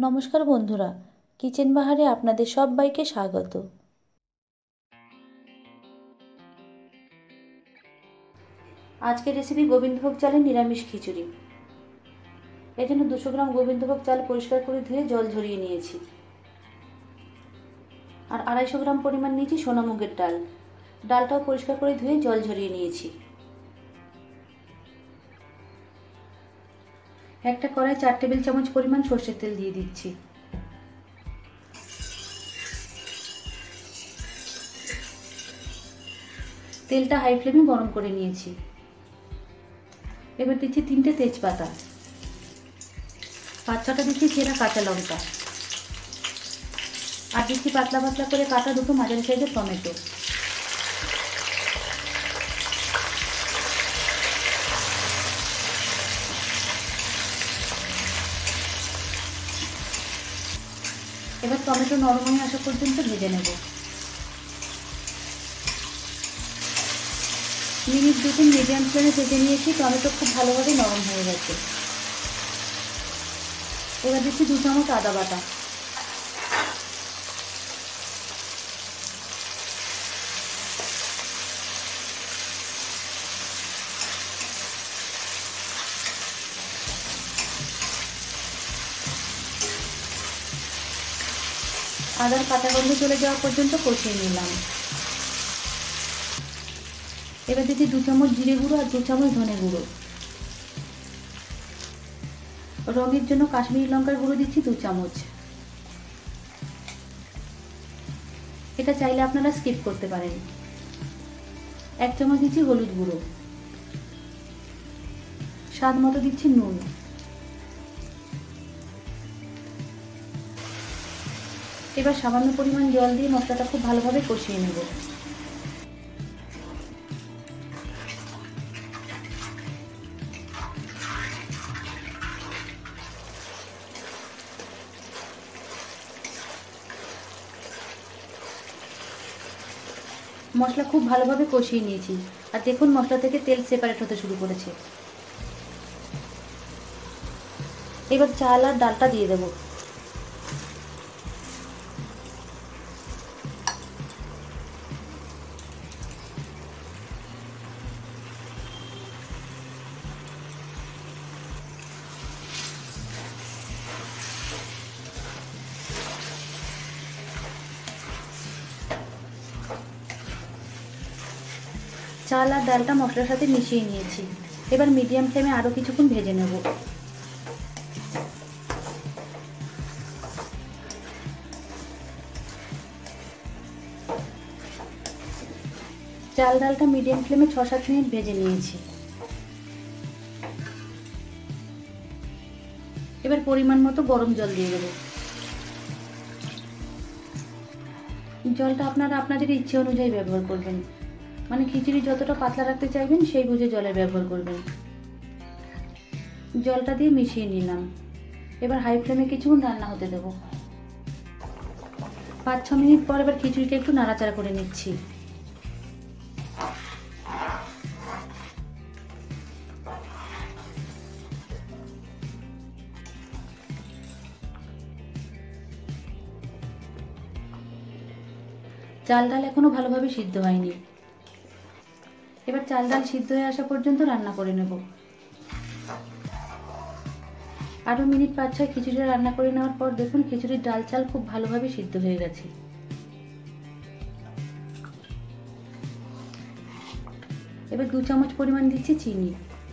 নমস্কার বন্ধুরা, কিচেন বাহারে আপনাদের সবাইকে স্বাগত। আজকের রেসিপি গোবিন্দভোগ চালের নিরামিষ খিচুড়ি। এর জন্য 200 গ্রাম গোবিন্দভোগ চাল পরিষ্কার করে ধুয়ে জল ঝরিয়ে নিয়েছি। আর 250 গ্রাম পরিমাণ নিয়েছি সোনা মুগের ডাল। ডালটাও পরিষ্কার করে ধুয়ে জল ঝরিয়ে নিয়েছি। একটা কড়াই 4 টেবিল চামচ পরিমাণ সর্ষের তেল দিয়ে দিচ্ছি। তেলটা হাই ফ্লেমে গরম করে নিয়েছি। এবার দিচ্ছি 3টে তেজপাতা, 5-6টা দিচ্ছি চেরা কাঁচা লঙ্কা, আর দিচ্ছি পাতলা পাতলা করে কাটা 2টো মাঝারি সাইজের টমেটো। এবার টমেটো নরম হয়ে আসা পর্যন্ত ভেজে নেব। মিনিট 2-3 মিডিয়াম ফ্লেমে ভেজে নিয়েছি। টমেটো খুব ভালোভাবে নরম হয়ে গেছে। এবার দিচ্ছি 2 চামচ আদা বাটা, আদার কাঁচা গন্ধ চলে যাওয়া পর্যন্ত কষিয়ে নিলাম। এবার দিচ্ছি 2 চামচ জিরে গুঁড়ো আর 2 চামচ ধনে গুঁড়ো। রঙের জন্য কাশ্মীরি লঙ্কার গুঁড়ো দিচ্ছি 2 চামচ। এটা চাইলে আপনারা স্কিপ করতে পারেন। 1 চামচ দিচ্ছি হলুদ গুঁড়ো, স্বাদ মতো দিচ্ছি নুন। এবার সামান্য পরিমাণ জল দিয়ে মশলাটা খুব ভালোভাবে কষিয়ে নেব। মশলা খুব ভালোভাবে কষিয়ে নিয়েছি, আর দেখুন মশলা থেকে তেল সেপারেট হতে শুরু করেছে। এবার চাল আর ডালটা দিয়ে দেব। চাল আর ডালটা মশলার সাথে মিশিয়ে নিয়েছি। এবার মিডিয়াম ফ্লেমে আরও কিছুক্ষণ ভেজে নেব। চাল ডালটা মিডিয়াম ফ্লেমে 6-7 মিনিট ভেজে নিয়েছি। এবার পরিমাণ মতো গরম জল দিয়ে দেব। জলটা আপনারা আপনাদের ইচ্ছে অনুযায়ী ব্যবহার করবেন, মানে খিচুড়ি যতটা পাতলা রাখতে চাইবেন সেই বুঝে জলের ব্যবহার করবেন। জলটা দিয়ে মিশিয়ে নিলাম। এবার হাই ফ্লেমে কিছুক্ষণ রান্না হতে দেব। 5-6 মিনিট পর এবার খিচুড়িটা একটু নাড়াচাড়া করে নিচ্ছি। চাল ডাল এখনো ভালোভাবে সিদ্ধ হয়নি। এবার চাল ডাল সিদ্ধ হয়ে আসা পর্যন্ত রান্না করে নেব। আরও মিনিট 5-6 খিচুড়ি রান্না করে নেওয়ার পর দেখুন খিচুড়ির ডাল চাল খুব ভালোভাবে সিদ্ধ হয়ে গেছে। এবার 2 চামচ পরিমাণ দিচ্ছি চিনি।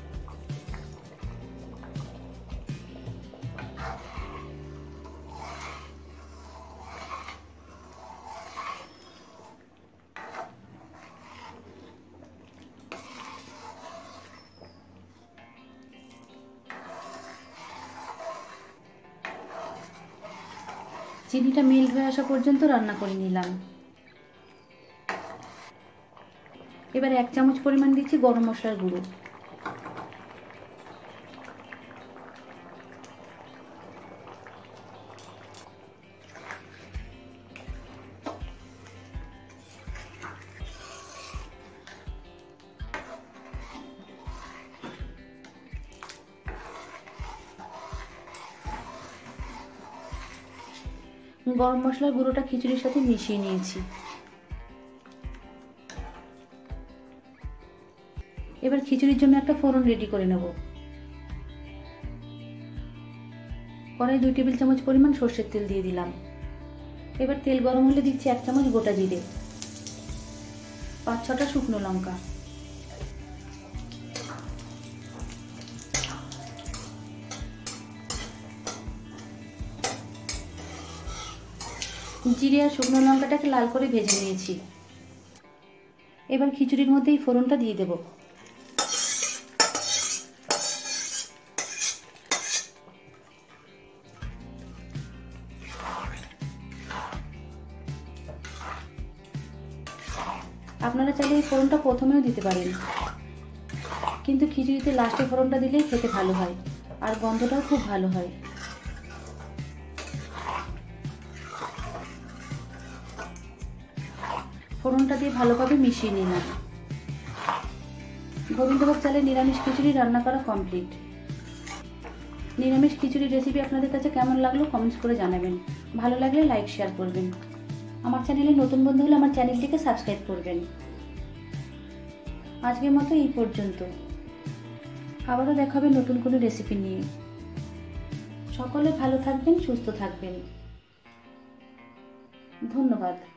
চিনিটা মেল্ট হয়ে আসা পর্যন্ত রান্না করে নিলাম। এবার 1 চামচ পরিমাণ দিচ্ছি গরম মশলার গুঁড়ো, গরম মশলার গুঁড়োটা খিচুড়ির সাথে মিশিয়ে নিয়েছি। এবার খিচুড়ির জন্য একটা ফোড়ন রেডি করে নেব। কড়াই 2 টেবিল চামচ পরিমাণ সর্ষের তেল দিয়ে দিলাম। এবার তেল গরম হলে দিচ্ছি 1 চামচ গোটা জিরে, 5-6টা শুকনো লঙ্কা, জিরে আর শুকনো লঙ্কাটাকে লাল করে ভেজে নিয়েছি। এবার খিচুড়ির মধ্যে এই ফোড়নটা দিয়ে দেব। আপনারা চাইলে এই ফোড়নটা প্রথমেও দিতে পারেন, কিন্তু খিচুড়িতে লাস্টে ফোড়নটা দিলেই খেতে ভালো হয় আর গন্ধটাও খুব ভালো হয়। ফোড়নটা দিয়ে ভালোভাবে মিশিয়ে নিলাম। গোবিন্দভোগ চালের নিরামিষ খিচুড়ি রান্না করা কমপ্লিট। নিরামিষ খিচুড়ির রেসিপি আপনাদের কাছে কেমন লাগলো কমেন্টস করে জানাবেন। ভালো লাগলে লাইক শেয়ার করবেন। আমার চ্যানেলে নতুন বন্ধু হলে আমার চ্যানেলটিকে সাবস্ক্রাইব করবেন। আজকের মতো এই পর্যন্ত। আবারও দেখা হবে নতুন কোনো রেসিপি নিয়ে। সকলে ভালো থাকবেন, সুস্থ থাকবেন। ধন্যবাদ।